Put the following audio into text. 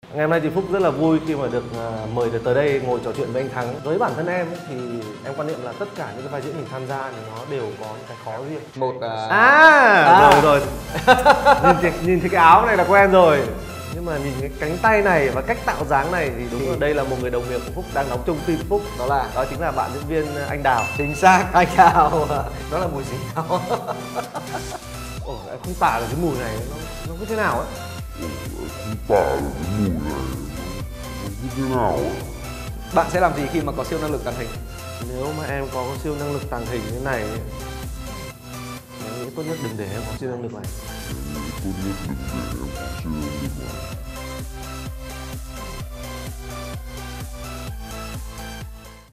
Ngày hôm nay thì Phúc rất là vui khi mà được mời tới đây ngồi trò chuyện với anh Thắng. Với bản thân em ấy, thì em quan niệm là tất cả những cái vai diễn mình tham gia thì nó đều có những cái khó riêng. Rồi nhìn thấy cái áo này là quen rồi. Nhưng mà nhìn cái cánh tay này và cách tạo dáng này thì đúng là đây là một người đồng nghiệp của Phúc đang đóng chung phim Phúc. Đó chính là bạn diễn viên anh Đào. Chính xác, anh Đào. Đó là mùi gì nào? Ồ, em không tả được cái mùi này nó như thế nào ấy. Bạn sẽ làm gì khi mà có siêu năng lực tàng hình? Nếu mà em có siêu năng lực tàng hình như thế này ấy, em nghĩ tốt nhất đừng để em có siêu năng lực này.